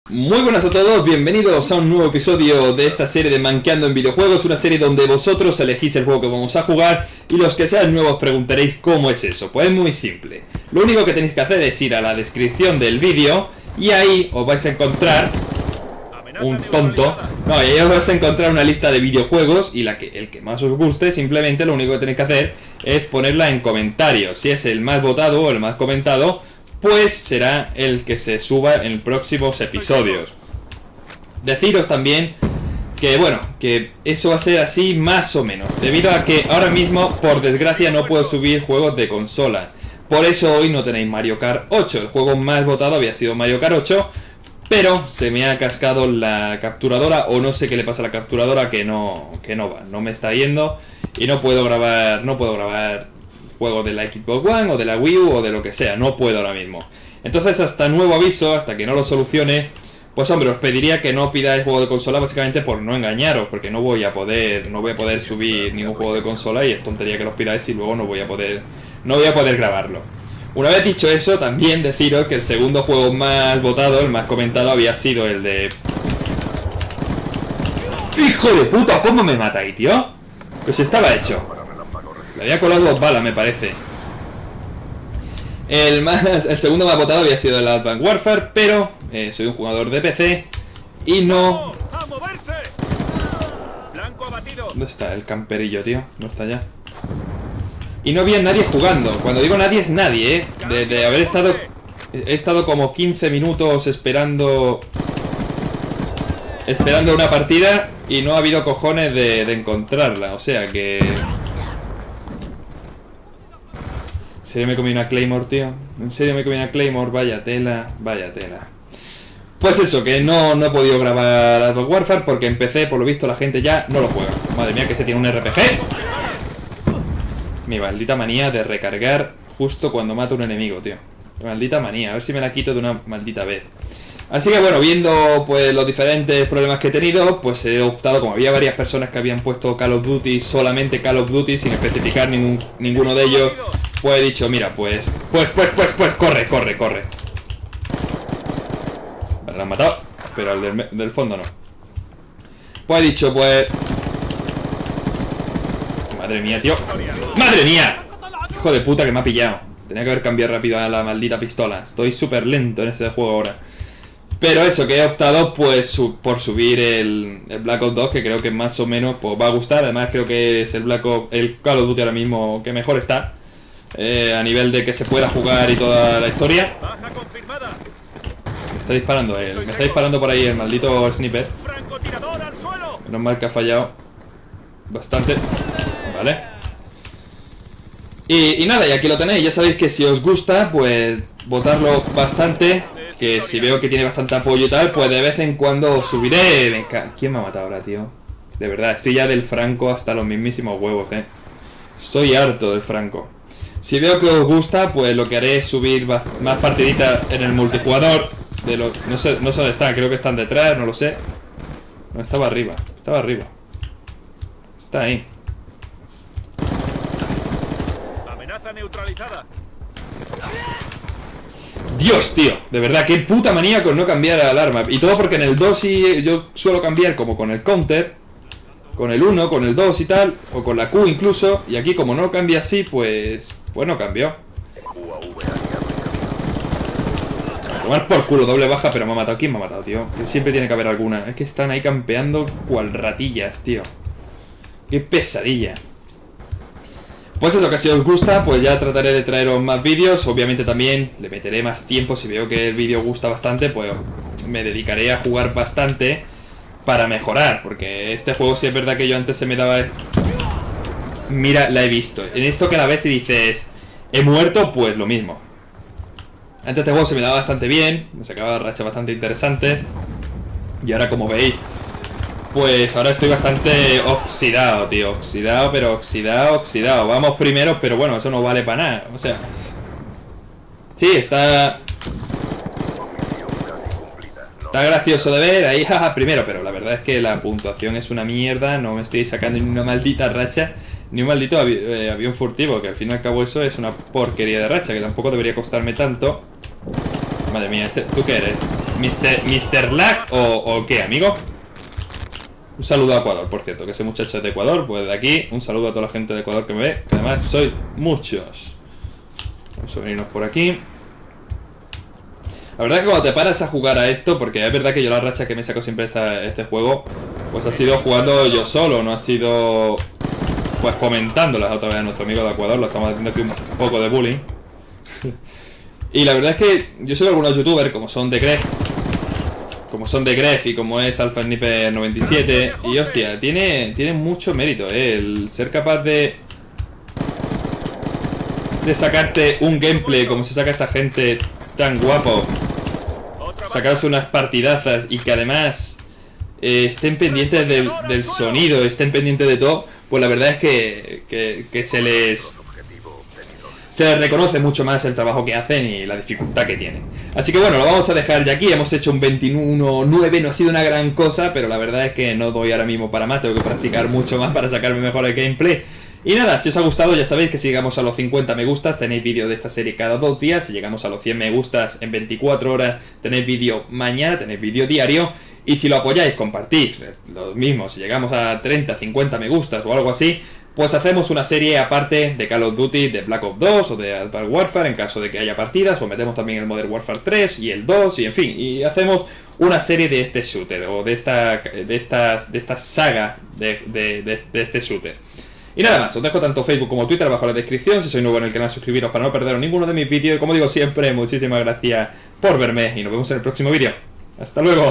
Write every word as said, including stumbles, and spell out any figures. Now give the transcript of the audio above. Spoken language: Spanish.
Muy buenas a todos, bienvenidos a un nuevo episodio de esta serie de Manqueando en Videojuegos. Una serie donde vosotros elegís el juego que vamos a jugar y los que sean nuevos preguntaréis ¿cómo es eso? Pues es muy simple. Lo único que tenéis que hacer es ir a la descripción del vídeo y ahí os vais a encontrar un tonto. No, ahí os vais a encontrar una lista de videojuegos y la que, el que más os guste, simplemente lo único que tenéis que hacer es ponerla en comentarios. Si es el más votado o el más comentado, pues será el que se suba en próximos episodios. Deciros también que, bueno, que eso va a ser así más o menos, debido a que ahora mismo, por desgracia, no puedo subir juegos de consola. Por eso hoy no tenéis Mario Kart ocho. El juego más votado había sido Mario Kart ocho, pero se me ha cascado la capturadora, o no sé qué le pasa a la capturadora, que no, que no va, no me está yendo y no puedo grabar, no puedo grabar juegos de la Xbox One o de la Wii U o de lo que sea, no puedo ahora mismo. Entonces, hasta nuevo aviso, hasta que no lo solucione, pues hombre, os pediría que no pidáis juego de consola, básicamente por no engañaros, porque no voy a poder, no voy a poder subir ningún juego de consola y es tontería que los pidáis y luego no voy a poder, no voy a poder grabarlo. Una vez dicho eso, también deciros que el segundo juego más votado, el más comentado, había sido el de... ¡Hijo de puta! ¿Cómo me matáis, tío? Pues estaba hecho. Le había colado dos balas, me parece. El, más, el segundo más votado había sido el Advanced Warfare, pero eh, soy un jugador de P C y no... ¿Dónde está el camperillo, tío? No está ya. Y no había nadie jugando. Cuando digo nadie es nadie, ¿eh? De, de haber estado... He estado como quince minutos esperando... Esperando una partida y no ha habido cojones de, de encontrarla. O sea que... ¿En serio me comí una Claymore, tío? ¿En serio me comí una Claymore? Vaya tela, vaya tela. Pues eso, que no, no he podido grabar Advanced Warfare porque empecé, por lo visto la gente ya no lo juega. Madre mía, que se tiene un R P G. Mi maldita manía de recargar justo cuando mato a un enemigo, tío. Maldita manía, a ver si me la quito de una maldita vez. Así que bueno, viendo pues los diferentes problemas que he tenido, pues he optado, como había varias personas que habían puesto Call of Duty, solamente Call of Duty, sin especificar ningún, ninguno de ellos, pues he dicho, mira, pues, pues, pues, pues, pues, corre, corre, corre. Vale, lo han matado, pero al del, del fondo no. Pues he dicho, pues... Madre mía, tío. ¡Madre mía! Hijo de puta que me ha pillado. Tenía que haber cambiado rápido a la maldita pistola. Estoy súper lento en este juego ahora. Pero eso, que he optado pues su por subir el, el Black Ops dos, que creo que más o menos pues va a gustar. Además creo que es el Black Ops, el Call of Duty ahora mismo que mejor está, eh, a nivel de que se pueda jugar y toda la historia. Me está disparando él, me está disparando por ahí el maldito sniper. Menos mal que ha fallado bastante. Vale. Y, y nada, y aquí lo tenéis. Ya sabéis que si os gusta, pues votarlo bastante. Que si veo que tiene bastante apoyo y tal, pues de vez en cuando subiré. Venga, ¿quién me ha matado ahora, tío? De verdad, estoy ya del Franco hasta los mismísimos huevos, eh. Estoy harto del Franco. Si veo que os gusta, pues lo que haré es subir más partiditas en el multijugador. De los, no sé, no sé dónde están, creo que están detrás, no lo sé. No, estaba arriba, estaba arriba. Está ahí. Amenaza neutralizada. Dios, tío, de verdad, qué puta manía con no cambiar el arma. Y todo porque en el dos sí, yo suelo cambiar como con el counter, con el uno, con el dos y tal, o con la Q incluso. Y aquí como no cambia así, pues... Pues no cambió. Tomar por culo, doble baja, pero me ha matado. ¿Quién me ha matado, tío? Que siempre tiene que haber alguna. Es que están ahí campeando cual ratillas, tío. Qué pesadilla. Pues eso, que si os gusta, pues ya trataré de traeros más vídeos. Obviamente también le meteré más tiempo. Si veo que el vídeo gusta bastante, pues me dedicaré a jugar bastante para mejorar. Porque este juego sí es verdad que yo antes se me daba... Mira, la he visto. En esto que la ves y dices, he muerto, pues lo mismo. Antes este juego se me daba bastante bien, me sacaba rachas bastante interesantes. Y ahora, como veis, pues ahora estoy bastante oxidado, tío. Oxidado, pero oxidado, oxidado. Vamos primero, pero bueno, eso no vale para nada. O sea... Sí, está... Está gracioso de ver, ahí, jaja, primero. Pero la verdad es que la puntuación es una mierda. No me estoy sacando ni una maldita racha, ni un maldito avi eh, avión furtivo. Que al fin y al cabo eso es una porquería de racha, que tampoco debería costarme tanto. Madre mía, ese, ¿tú qué eres? ¿Mister, Mister Lag o, o qué, amigo? Un saludo a Ecuador, por cierto, que ese muchacho es de Ecuador. Pues de aquí, un saludo a toda la gente de Ecuador que me ve, que además soy muchos. Vamos a venirnos por aquí. La verdad es que cuando te paras a jugar a esto, porque es verdad que yo la racha que me saco siempre esta, este juego, pues ha sido jugando yo solo, no ha sido pues comentándolas otra vez a nuestro amigo de Ecuador. Lo estamos haciendo aquí un poco de bullying. Y la verdad es que yo soy algunos youtubers, como son de Gref, como son de Gref y como es Alpha Sniper noventa y siete, y hostia, tiene, tiene mucho mérito, ¿eh? El ser capaz de de sacarte un gameplay como se saca esta gente tan guapo, sacarse unas partidazas y que además eh, estén pendientes del, del sonido, estén pendientes de todo, pues la verdad es que, que, que se les se les reconoce mucho más el trabajo que hacen y la dificultad que tienen. Así que bueno, lo vamos a dejar ya aquí. Hemos hecho un veintiuno nueve, no ha sido una gran cosa, pero la verdad es que no doy ahora mismo para más. Tengo que practicar mucho más para sacarme mejor el gameplay. Y nada, si os ha gustado ya sabéis que si llegamos a los cincuenta me gustas tenéis vídeo de esta serie cada dos días. Si llegamos a los cien me gustas en veinticuatro horas tenéis vídeo mañana, tenéis vídeo diario. Y si lo apoyáis, compartís, lo mismo, si llegamos a treinta, cincuenta me gustas o algo así, pues hacemos una serie aparte de Call of Duty, de Black Ops dos o de Advanced Warfare en caso de que haya partidas, o metemos también el Modern Warfare tres y el dos y en fin, y hacemos una serie de este shooter o de esta de esta, de esta saga de, de, de, de este shooter. Y nada más, os dejo tanto Facebook como Twitter abajo en la descripción. Si sois nuevo en el canal, suscribiros para no perderos ninguno de mis vídeos. Y como digo siempre, muchísimas gracias por verme y nos vemos en el próximo vídeo. Hasta luego.